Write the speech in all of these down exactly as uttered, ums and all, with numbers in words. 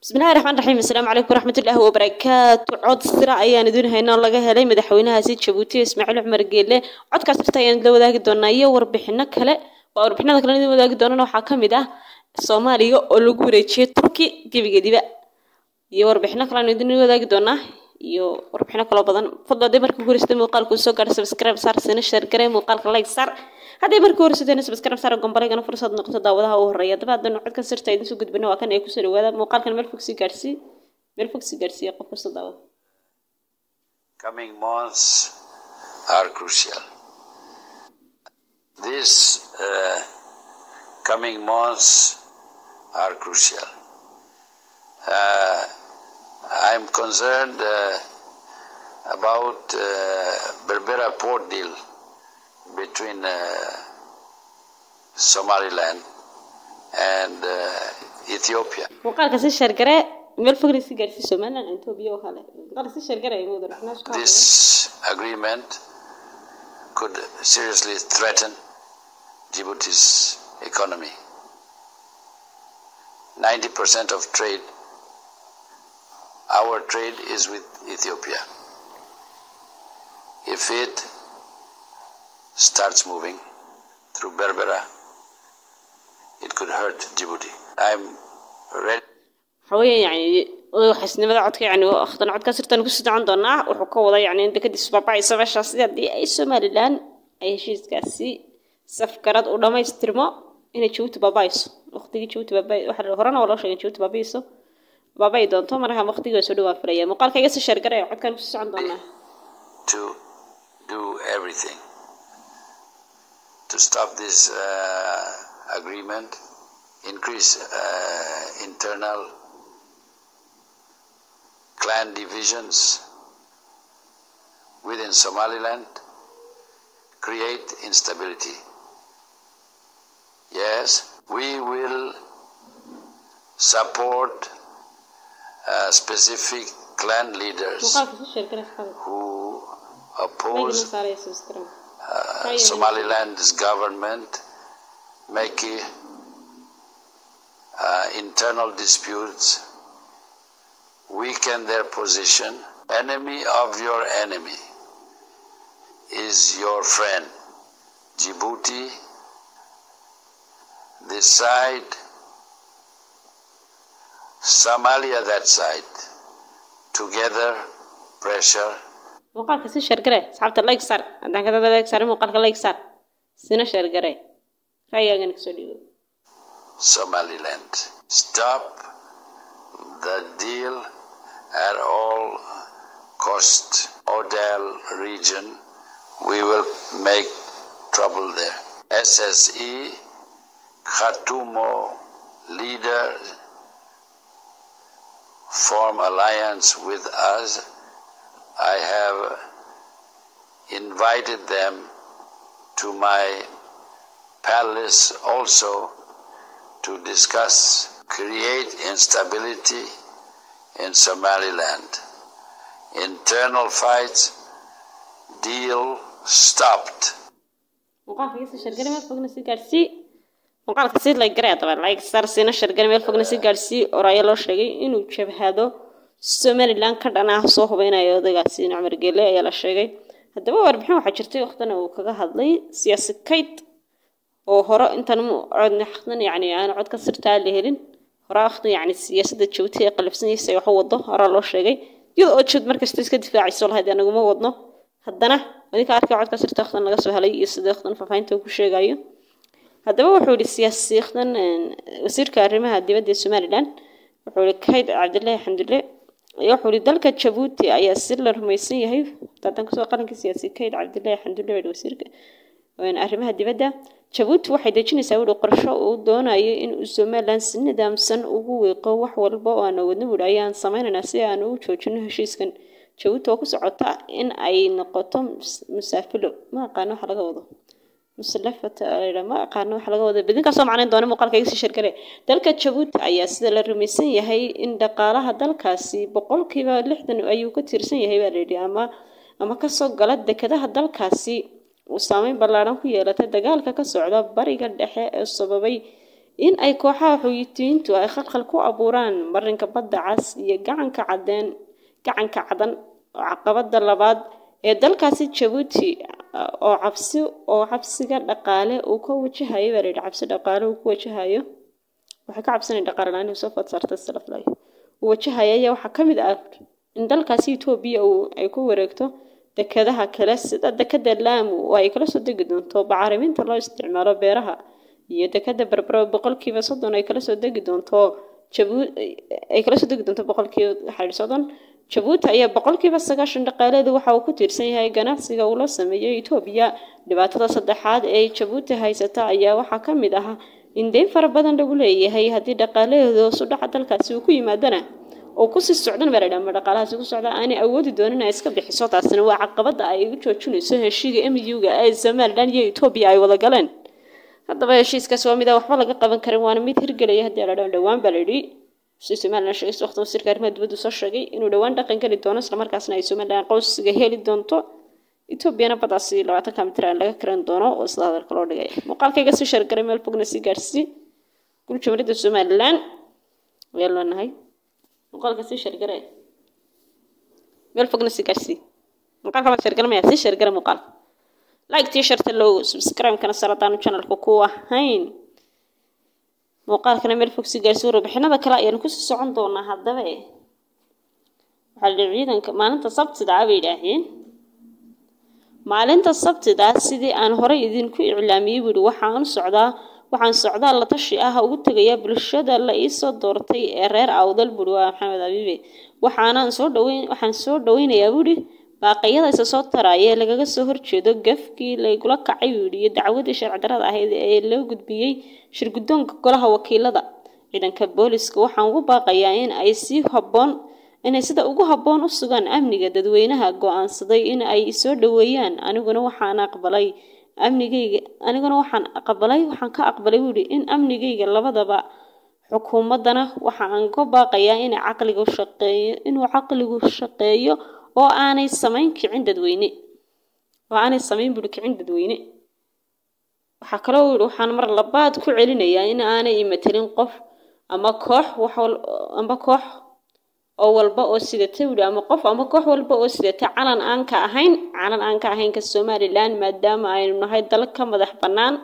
بسم الله الرحمن الرحيم. السلام عليكم ورحمة الله وبركاته. عود سرع أيان دون هنا الله جهلي مدحوينها زيد شبوتي اسماعيل عمر جيله عود كسرت أيان لو ذاك الدنيا وربحنا كلا وربحنا ذاك لو ذاك الدنيا وحكم ده الصومالي أولو جوريتشي تركي كيف جدي بقى يوربحنا كلا ندني ذاك الدنيا يو وربحنا كلا بدن فضل دي مركو جوريست مقال كل سكر سبسكرايب صار سنة شهر كريم مقال لايك صار هذا مركو جوريست أنا سبسكرايب صار قنبلة أنا فرصة نقطة دعوة وهرية ده بعد نوع كسرت أيدي سوق بنا وكان يكسر وهذا مقال كان ملفوكسي جارسي ملفوكسي جارسي يقف فرصة دعوة. Coming months are crucial. These uh, coming months are crucial. Uh, I'm concerned uh, about uh, Berbera port deal between uh, Somaliland and uh, Ethiopia. This agreement could seriously threaten Djibouti's economy. ninety percent of trade, our trade is with Ethiopia. If it starts moving through Berbera, it could hurt Djibouti. I'm ready. حوالي يعني وحسنا ماذا عدك يعني أخذنا عدك صرت أنا قصة عندنا وحكوا يعني عندك دي سبعة سبعة شخصيات دي أي سوماليلان أي شيء كاسي سفكرات ولا ما يسترما هنا تشوت بابايسو أختي تشوت باباي واحد هرانا ولا شيء تشوت بابايسو باباي دون توم أنا هم أختي وسودوا فريا مقال كيس الشركة عد كان قصة عندنا. To do everything to stop this uh, agreement, increase uh, internal clan divisions within Somaliland, create instability. Yes, we will support uh, specific clan leaders who oppose uh, Somaliland's government, making uh, internal disputes, weaken their position. Enemy of your enemy is your friend. Djibouti, this side, Somalia that side, together pressure. مقال كسي شركة صعبت الله يكسر عندنا كذا الله يكسر مقال الله يكسر سنة شركة رأي أجنك سوديو. Somaliland, stop the deal at all cost. Odal region, we will make trouble there. S S E, Khatumo leader, form alliance with us. I have invited them to my palace also to discuss, create instability in Somaliland. Internal fights, deal stopped. مقال كيس الشركة ما فوقنا سيجارسي مقال كسيد لا يقرأ طبعا لا يكسر سينا الشركة ما فوقنا سيجارسي ورأي الله شيء إنه شبه هذا Somaliland كرنا صوه بين أيوة قاسين عمر جيلة يلا شيء هذا هو ربحنا وحجرتي وقتنا وكذا هذلي سياسة كيد وهراء أنت نمو عدنا حقنا يعني أنا عد كسرت على هيلين هراء أخذ يعني سياسة تشوتي قلب سني سيحوضه هراء الله شيء يو أشد مركز تسكت دفاع يسول هذا أنا قوم وضنا هدنا وديك عارك عد كسرت أخذنا نقص هلي يصدق أخذنا ففاينته كل شيء جايو هذا هو حول السياسة أخذنا وسير كارمها هدي بدي Somaliland وحول كهيد عبد الله الحمد لله يحول ذلك تشبوتي أي سر رميسية هي تعتقد سواء قرن سياسي كهيد عبد الله الحمد لله والوسير وين أرمها هدي بدأ تشبوت واحد يجي يسوي له قرشة ودون أي إن Somaliland سن دام سن وهو قوة والباء أنا ونقول أيان سمعنا ناسي أنا وشوشنا هشيس كان تشبوت وقص عطاء إن أي نقطة مسافلو ما قانون حلقة وضع مسلفة ما قانون حلقة وضع بدين كسر معنا دون مقال كيس الشركة ذلك تشبوت أي سر الرميسية هي إن دقالها ذلك سي بقول كيف لحدا أيو كتير سية هي بالريدي أما أما كسر قلت دكذا ذلك سي وسامين بلارن ku yeelatay dagaalka ka socda bariga dhexe ee sababay in ay kooxaha xuutiyiintu ay khalkhal ku abuuraan marinka badda cas iyo gacanka cadeen gacanka cadan oo caqabada labaad ee dalkaasi Djibouti oo cabsi oo cabsiga dhaqaale uu ka wajahayo bareed cabsi dhaqaale uu ku wajahayo waxa ka cabsanay dhaqaale la'aan soo fad saartay salaflay uu wajahaya waxa kamid ah in dalkaasi Itoobiya uu ay ku wareegto dekadaha kale sida dekada Lamu oo ay kala soo degi doonto bacriminta loo isticmaalo beeraha iyo dekada Berbera boqolkiiba soddon ay kala soo degi doonto Djibouti ay kala soo degi doonto boqolkiiba soddon Djibouti ayaa boqolkiiba sagaashan dhaqaaleedu waxa uu ku tiirsan yahay ganacsiga uu la sameeyo Itoobiya dhibaatada saddexaad ee Djibouti haysata ayaa waxa kamid ah in deyn fara badan lagu leeyahay hadii dhaqaaleedu soo dhaca dalkaasi uu ku yimaadana oo ku sii socdan baradhama dhaqaalahaasi ku socda aanay awoodi doonin inay iska bixiso taasina waa caqabada ay ugu joojinayso heshiiska M U ga ee Somaliland iyo Itoobiya ay wada galeen haddaba heshiiskaas waa mid aan waxba laga qaban karin waana mid hirgelaya hadii la dhawaan baladhi si Somaliland sheegay waqti wasiirka arrimaha dibadda soo sheegay inuu dhawaan dhaqan gali doono isla markaasna ay Somaliland qoysiga heli doonto Itoobiyana badaasi labaatan kilomitir laga karan doono oo isla hadalka loo dhigay muuqaalkayga si share garay meel fogna si gaarsi gul jamhuuriyadda Somaliland weelanahay muuqaalka si share garay meel fogna si gaarsi muuqaalka ma share garay si share garay muuqaal like t-shirt low subscribe kana saradaan channelka ku ahayn muuqaalkana meel fog si gaarsi warbixinada kale ayaan ku soo socon doonaa haddaba waxa la ciidanka maalinta sabtida ay yiraahdeen maalinta sabtida sidii aan hore idinku iclaamiyay wili waxaan socdaa waxaan socdaa la tashi ah ugu tagaya bulshada la ii soo doortay ee reer Awdal Budwa Maxamed Abibe waxaan soo dhaweyn waxaan soo dhaweynayaa wili baaqyada isa soo taraya lagaga soo horjeedo gafkii la igula kacay wili dacwadii sharci darrada ahayd ee loo gudbiyay shirgudoonka golaha wakiilada ciidanka booliska waxaan ugu baaqayaa in ay si habboon inay sida ugu habboon u sugan amniga dadweynaha go'aansaday in ay soo dhaweeyaan aniguna waxaan aqbalay amnigayga aniguna waxaan aqbalay waxaan ka aqbalay wili in amnigayga labadaba xukuumadana waxaan ka baaqayaa in aqligu shaqeeyo inuu aqligu shaqeeyo oo aanay samayn kicin dadweyne oo aanay samayn bulu kicin dadweyne waxa kale oo waxaan mar labaad ku celinayaa in aanay imatalin qof ama koox wax amba koox oo walba oo sidata wili ama qof ama koox walba oo sidata calan aan ka ahayn calan aan ka ahayn ka Somaliland maadaama aynu nahay dal ka madax banaan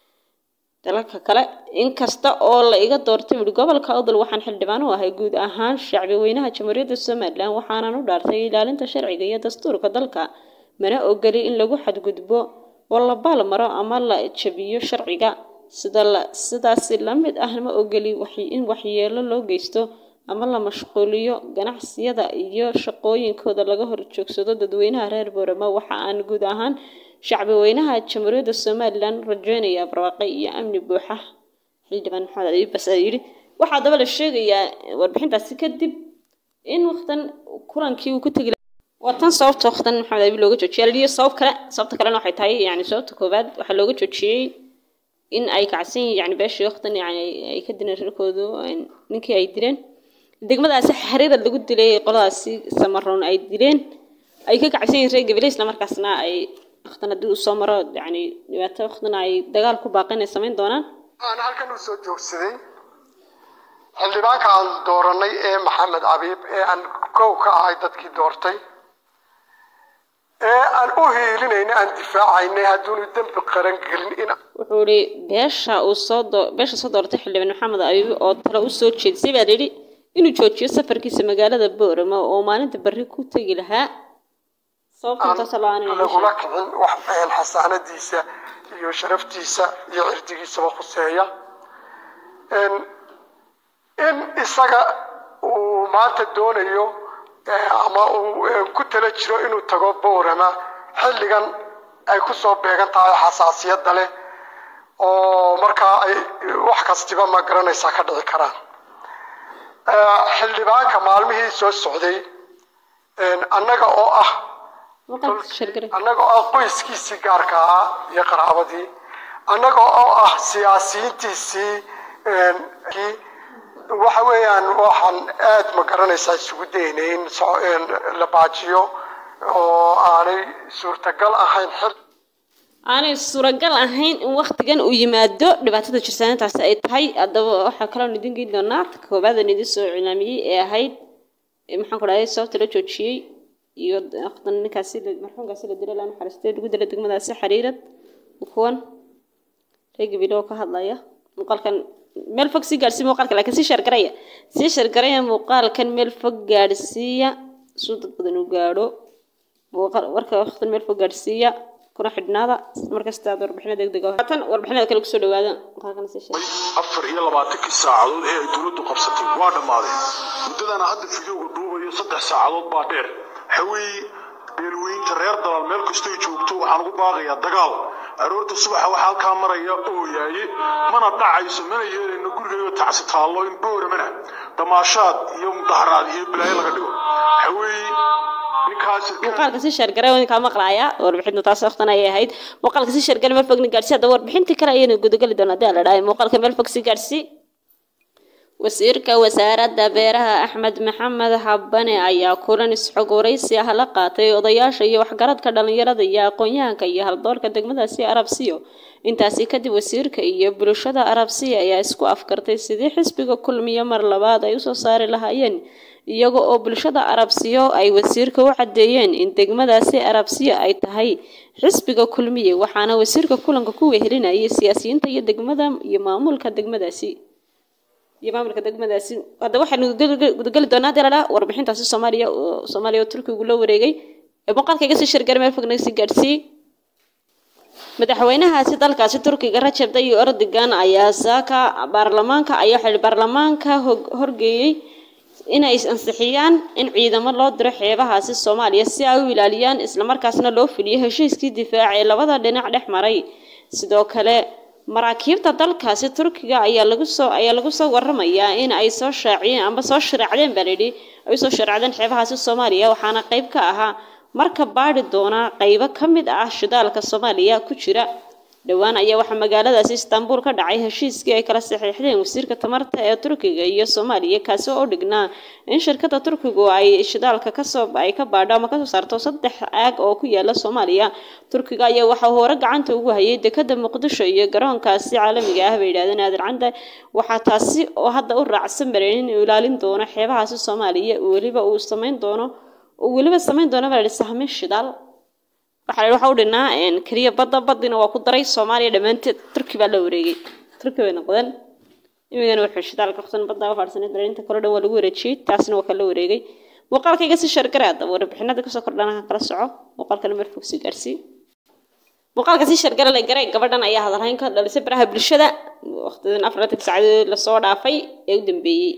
dalka kale in kasta oo la iga doortay wili gobolka Awdal waxaan xildhibaan u ahay guud ahaan shacbi weynaha jamhuuriyadda Somaliland waxaan u dhaartay ilaalinta sharciga iyo dastuurka dalka mana ogoli in lagu xadgudbo oo la balmaro ama la jabiyo sharciga sida sidaas la mid ah ma ogoli wixii in waxyeelo loo geysto ama la mashquuliyo ganacsiyada iyo shaqooyinkooda laga hor joogsado dadweynaha reer Boorama waxa aan guud ahaan shacbi weynaha jamhuuriyadda Somaliland rajaynaya barwaaqo iyo amni buuxa xildhibaan Maxamed Abiib Basaayiri waxa daba la sheegayaa warbixintaasi kadib in waqtan kulankii uu ku tagay watan sababta waqtan Maxamed Abiib looga joojiyay sabab kale sababta kale waxay tahay yani sababta koobaad waxa looga joojiyay in ay kacsan yani beeshii waqtan yani ay ka dineen reerkoodu ninkii ay direen degmadaasi xariir lagu dilay qoladaasi samaroon ay dileen ay ka kacsan yihiin reer Gabriel isla markaasna ay waqtan hadii uu soo maro yani dhibaato waqtan ay dagaal ku baaqeen sameyn doonaan aan halkan u soo joogsaday xildhibaanka aan dooranay ee Maxamed Abiib ee aan koow ka ahay dadkii doortay ee aan u heelinayna aan difaacaynay hadduu dambi qaran galin in wuxuu ri beesha uu soo beesha soo doortay xildhibaan Maxamed Abiib oo tala u soo jeedsay baa yiri inuu joojiyo safarkiisa magaalada Boorama oo maalinta bari ku tagi lahaa sababta salaanay lagula kicin wax fayl xasaanadiisa iyo sharaftiisa iyo cirdigiisa khuseeya in in isaga uu maanta doonayo ama uu ku tala jiro inuu tago Boorama xilligan ay ku soo beegan tahay xasaasiyad leh oo marka ay wax kastiba ma garanaysa ka dhici karaan xildhibaanka maalmihii soo socday annaga oo ah annaga oo qoyskiisii gaarka ah iyo qaraabadii annaga oo ah siyaasiyiintiisii waxa weeyaan waxaan aad ma garanaysaa isugu daynayn la baajiyo oo aanay suurtagal ahayn xil أنا الصورة قال أهين وقت جن ويمادو دبعتها تجسنا تعسى تهاي أدو حكلا ندين جدا نعت وبعد ندي الصورة العلمية هاي محن كراي صوت لو شيء يود أخذنا كاسيل مرحوم كاسيل الدليل أنا حرستي لقول دليل دقمة داسة حريرة وكون ريج بيلو كهضلايا مقال كان ميل فوق سي جالسي مقال كان لكن سي شرقرية سي شرقرية مقال كان ميل فوق جالسية صوت بدنو جارو وقال وركا أخذنا ميل فوق جالسية كنا حدناها مركز تادر ربحنا دق دقة حتى وربحنا كل كسر هذا مقال كان سي شيء أفر إلى بعضك الساعة هي دولة قبضتي واحد ماضي مدة أنا هذا فيديو قدوه يصدق ساعة بعدين حوي بيلوين ترير دل الملك استوي شوكتو عن قباغي الدجال أرورت الصبح وحال كاميرا يا أوياي ما نطلع عيسى من يجري إنه كل يوم تعسيت الله ينبور منه تماشات يوم ظهر هذه بلاي لقدو حوي مقال كسي شرقرة وين كان مقرأة وربحنا تاسع أختنا هي هيد مقال كسي شرقرة مال فوق نقارسي دور بحنتي كرايين وجود قال دونا ده لا مقال كمال فوق سيقارسي وسيرك وسارة بيرها أحمد محمد حبني أيا كورن إسحاق ورئيس يا هلقاتي وضياش يا وحجرات كدلن يرد يا قنيا كي هالدور كدق مدرسي عرب سيو انت سيكدي وسيرك يا بلوشة عرب سيا يا إسكو أفكرتي سيدي حسبك كل مية مر لبعض يوسف صار لها ين iyagoo oo bulshada Arabsiyo ay wasiirka u cadeeyeen in degmadaasi Arabsiyo ay tahay xisbiga kulmiye waxaana wasiirka kulanka ku wehelinayay siyaasiyiinta iyo degmada iyo maamulka degmadaasi iyo maamulka degmadaasi hada waxaanu gudagali doonaa dalada warbixintaasi Soomaaliya Soomaaliya Turkiga loo wareegay ee boqolka iga soo shirgar meel fogna si gaarsi madaxweynahaasi dalkaasi Turkiga Rajab Tayyip Erdogan ayaa saaka baarlamaanka ayaa xil baarlamaanka horgeeyay in ay ansixiyaan in ciidamo loo diro xeebahaasi Soomaaliya si ay u ilaaliyaan isla markaasna loo fuliyo heshiiskii difaac ee labada dhinac dhex maray sidoo kale maraakiibta dalkaasi Turkiga ayaa lagu soo ayaa lagu soo waramayaa in ay soo shaaciyeen amba soo sharaacdeen balidi ay soo sharaacdeen xeebahaasi Soomaaliya waxaana qayb ka ahaa marka baadhi doona qaybo kamid ah shidaalka Soomaaliya ku jira dhawaan ayaa waxa magaaladaasi Istanbul ka dhacay heshiiskii ay kala saxiixdeen wasiirka tamarta ee Turkiga iyo Soomaaliya kaas oo dhignaa in shirkadda Turkigu ay shidaalka ka soo ay ka baadho ama ka soo saarto saddex aag oo ku yaala Soomaaliya Turkiga ayaa waxa hore gacanta ugu hayay dekedda Muqdisho iyo garoonkaasi caalamiga ah bay yiraahdeen Aadan Cande waxa taasi oo hadda u raacsan mareen in ilaalin doono xeebahaasi Soomaaliya waliba uu sameyn doono oo waliba sameyn doono baa sahmin shidaal waxa waxa u dhinaa in kaliya badda badina waa ku daray Soomaaliya dhamaanteed Turkiga baa la wareegay Turkiga way noqdeen imigana wuxuu shidaalka qoftan badda u faarsanay dareenta kala dhan waa lagu wareejiyay taasina waa kala wareegay muuqaalka iga si shargaraada warbixinada ka soo kordhana kala soco muuqaalka mar fog si gaarsi muuqaalka si shargara la garay gabadhan ayaa hadalhayn ka dhalisay baraha bulshada waqtidan afraad saacadood la soo dhaafay ee u dambeeyay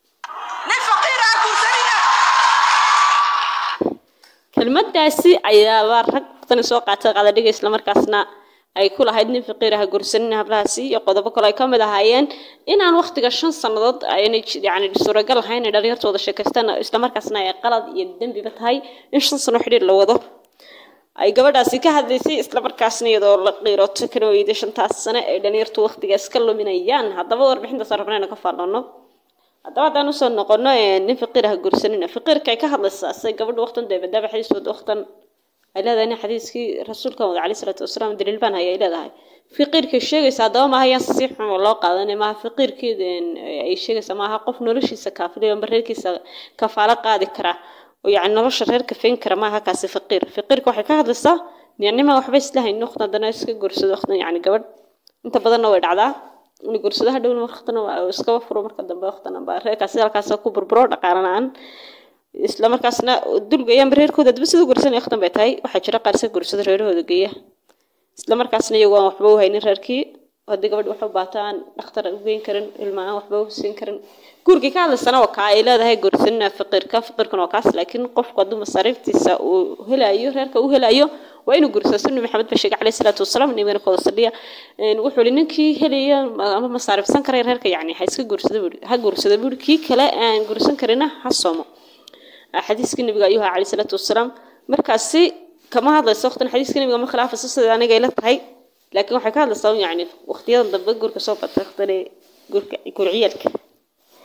kelmaddaasi ayaa rag tan soo qaatay qada dhiga isla markaasna ay ku lahayd nin faqiiraha gursanina hablahaasi iyo qodobo kale ay ka mid ahaayeen inaan waqtiga shan sanadood ayna yani suuragal ahayn in dhalinyartooda sheekaystaan isla markaasna ay qalad iyo dambiba tahay in shan sano xiriir la wado ay gabadhaasi ka hadlaysay isla markaasna iyadoo la qiirooto kana weyday shantaas sano ee dhalinyartu waqtigaas ka luminayaan haddaba warbixinta sarrafnayna ka faallano haddaba haddaan usoo noqono nin faqiiraha gursanina faqiirka ay ka hadlaysaa say gabadhu waqtan deebadaaba xadiisooda waqtan ay leedahay in xadiiskii rasuulka wada cali salaatu wasalaam daliil baan hayay leedahay faqiirka sheegaysa haddaba maaha yaan si xun loo qaadanay maaha faqiirkeeda ay sheegaysa maaha qof noloshiisa kaafilay oo reerkiisa kafaalo qaadi kara oo yacni nolosha reerka fayn kara maaha kaasi faqiir faqiirka waxay ka hadlaysaa nicnima waxba islahayn waqtan dana iska gursado waqtan yacni gabadh inta badanna way dhacdaa in gursadaha dhowna waqtan iska furo marka dambe waqtan baa reerkaasi halkaas ku burburo dhaqaalanaan isla markaasna dulgayaan reerkooda dib sida gursan waqtan bay tahay waxa jira qarsa gursada reerahooda geeya isla markaasna iyagu waxba u haynin reerkii hadii gabadh wax u baataan dhakhtar u geyn karin ilmaha waxba u siin karin gurigi ka hadlaysana waa ka ay leedahay gursanna faqiirka faqiirkan waa kaas laakiin qofku haduu masariiftiisa uu helayo reerka uu helayo waa inuu gursado sunni maxamed bashiir cali salaatu wasalaam niman kooda saliya in wuxuu ninkii helaya ama masariifsan karay reerka yacni ha iska gursado ha gursado burkii kale aan gursan karina ha soomo xadiiska nabiga ayuu cali salaatu wasalaam markaasi kama hadlayso waqtan xadiiska nabiga ma khilaafo sida aniga ila tahay laakiin waxay ka hadlaysaa yacni waqtiyadan dambe gurka soo batay waqtane gurka gurciyalka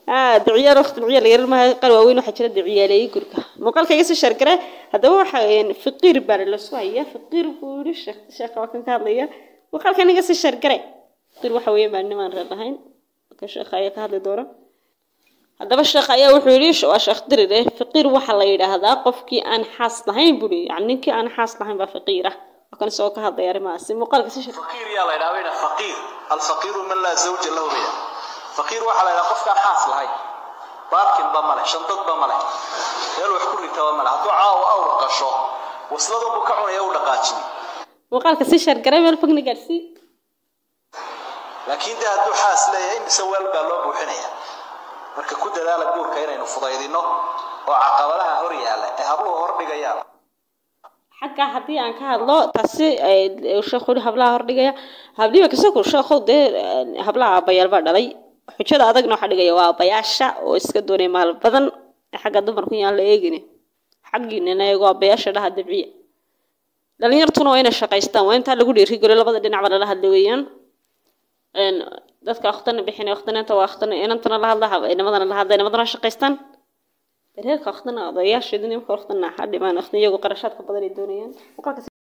آه دعيال وقت دعيال غير ما قالوا وين وحجرة دعيال يقولك مقال كيس الشركة هذا هو يعني فقير بالسوية فقير بولش شيخ وكان كارلية وقال كان يقص الشركة فقير وحوي ما إنما نربحين كشيخ أيك هذا دوره هذا الشيخ أيه وحوليش وأشيخ دري فقير وحلا هذا قفكي أنا حاس لهين بولي يعني كي أنا حاس لهين بفقيرة وكان سوق هذا يا رماس مقال كيس الشركة فقير يا الله يداوينا فقير الفقير من لا زوج له بيا فقير وحلا قفك حاس لهين باركن ضمله شنطة ضمله يلو حكوري توامله هتوعى وأورق الشو وصلوا بكعون يولا قاتشني وقال كسيشر قريب الفقني قرسي لكن ده هدو حاس ليه إن سوى القلوب وحنيا مركا كده ذا لقول كيرين وفضايدينه وعقب لها هريالة هبلو هردقيا حكا حدي عن كهالله تسي الشيخ اللي هبلها هردقيا هبلي ما كسر كل شيخ ده هبلها بيال بعد علي حجة هذا جنو حدقيا وبياشة وإسكندوني مال بدن حاجة دمر كوني على إيجني حقي إن أنا يجوا بياشة لها دبيع لأن يرتونوا وين الشقيستان وين تعلقوا لي رجول لا بدنا نعمل لها دويان إن ذاتك أختنا بحين أختنا أنت وأختنا إن أنتنا لها الله إن مثلا لها إن مثلا شقيستان هيك أختنا ضياش الدنيا مخ أختنا حد ما أختنا يجوا قرشات كبدر الدنيا